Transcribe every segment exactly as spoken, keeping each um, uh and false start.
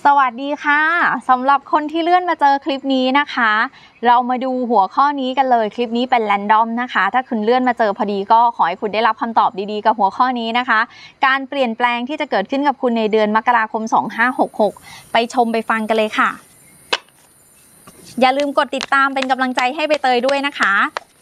สวัสดีค่ะสำหรับคนที่เลื่อนมาเจอคลิปนี้นะคะเรามาดูหัวข้อนี้กันเลยคลิปนี้เป็นแรนดอมนะคะถ้าคุณเลื่อนมาเจอพอดีก็ขอให้คุณได้รับคำตอบดีๆกับหัวข้อนี้นะคะการเปลี่ยนแปลงที่จะเกิดขึ้นกับคุณในเดือนมกราคมสองพันห้าร้อยหกสิบหกไปชมไปฟังกันเลยค่ะอย่าลืมกดติดตามเป็นกำลังใจให้ใบเตยด้วยนะคะ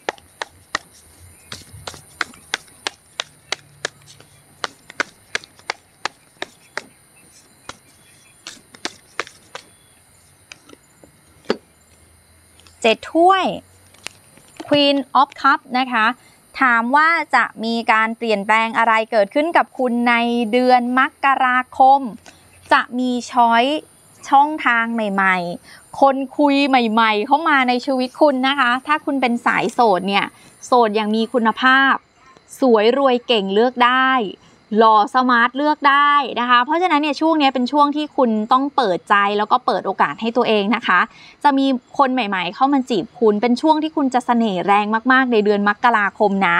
เจ็ดถ้วย Queen of Cups นะคะถามว่าจะมีการเปลี่ยนแปลงอะไรเกิดขึ้นกับคุณในเดือนมกราคมจะมีช้อยช่องทางใหม่ๆคนคุยใหม่ๆเข้ามาในชีวิตคุณนะคะถ้าคุณเป็นสายโสดเนี่ยโสดอย่างมีคุณภาพสวยรวยเก่งเลือกได้หล่อสมาร์ทเลือกได้นะคะเพราะฉะนั้นเนี่ยช่วงนี้เป็นช่วงที่คุณต้องเปิดใจแล้วก็เปิดโอกาสให้ตัวเองนะคะจะมีคนใหม่ๆเข้ามาจีบคุณเป็นช่วงที่คุณจะเสน่ห์แรงมากๆในเดือนมกราคมนะ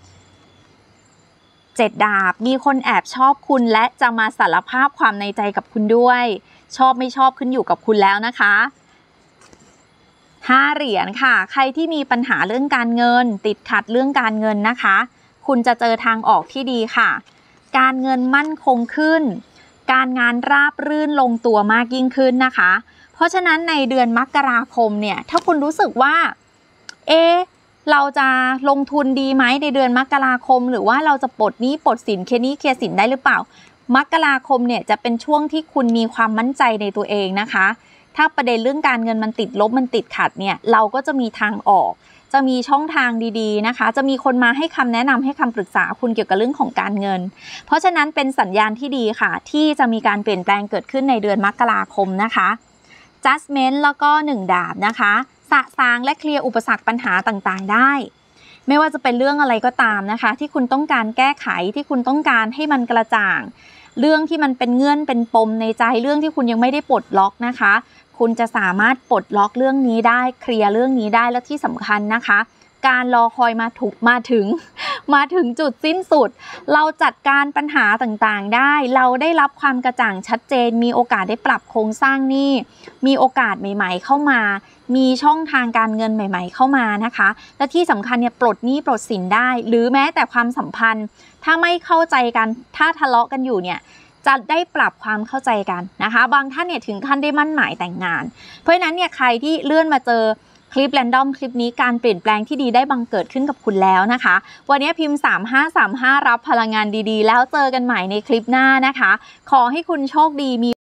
เจ็ดดาบมีคนแอบชอบคุณและจะมาสารภาพความในใจกับคุณด้วยชอบไม่ชอบขึ้นอยู่กับคุณแล้วนะคะห้าเหรียญค่ะใครที่มีปัญหาเรื่องการเงินติดขัดเรื่องการเงินนะคะคุณจะเจอทางออกที่ดีค่ะการเงินมั่นคงขึ้นการงานราบรื่นลงตัวมากยิ่งขึ้นนะคะเพราะฉะนั้นในเดือนมกราคมเนี่ยถ้าคุณรู้สึกว่าเอ๊ะเราจะลงทุนดีไหมในเดือนมกราคมหรือว่าเราจะปลดหนี้ปลดสินเคลียร์หนี้เคลียร์สินได้หรือเปล่ามกราคมเนี่ยจะเป็นช่วงที่คุณมีความมั่นใจในตัวเองนะคะถ้าประเด็นเรื่องการเงินมันติดลบมันติดขัดเนี่ยเราก็จะมีทางออกจะมีช่องทางดีๆนะคะจะมีคนมาให้คำแนะนำให้คำปรึกษาคุณเกี่ยวกับเรื่องของการเงินเพราะฉะนั้นเป็นสัญญาณที่ดีค่ะที่จะมีการเปลี่ยนแปลงเกิดขึ้นในเดือนมกราคมนะคะ Judgment แล้วก็หนึ่งดาบนะคะสะสางและเคลียร์อุปสรรคปัญหาต่างๆได้ไม่ว่าจะเป็นเรื่องอะไรก็ตามนะคะที่คุณต้องการแก้ไขที่คุณต้องการให้มันกระจ่างเรื่องที่มันเป็นเงื่อนเป็นปมในใจเรื่องที่คุณยังไม่ได้ปลดล็อกนะคะคุณจะสามารถปลดล็อกเรื่องนี้ได้เคลียร์เรื่องนี้ได้และที่สำคัญนะคะการรอคอยมาถูกมาถึงมาถึงจุดสิ้นสุดเราจัดการปัญหาต่างๆได้เราได้รับความกระจ่างชัดเจนมีโอกาสได้ปรับโครงสร้างหนี้มีโอกาสใหม่ๆเข้ามามีช่องทางการเงินใหม่ๆเข้ามานะคะและที่สำคัญเนี่ยปลดหนี้ปลดสินได้หรือแม้แต่ความสัมพันธ์ถ้าไม่เข้าใจกันถ้าทะเลาะกันอยู่เนี่ยจะได้ปรับความเข้าใจกันนะคะบางท่านเนี่ยถึงขั้นได้มั่นหมายแต่งงานเพราะฉะนั้นเนี่ยใครที่เลื่อนมาเจอคลิปแรนดอมคลิปนี้การเปลี่ยนแปลงที่ดีได้บังเกิดขึ้นกับคุณแล้วนะคะวันนี้พิมพ์สามห้าสามห้ารับพลังงานดีๆแล้วเจอกันใหม่ในคลิปหน้านะคะขอให้คุณโชคดีมี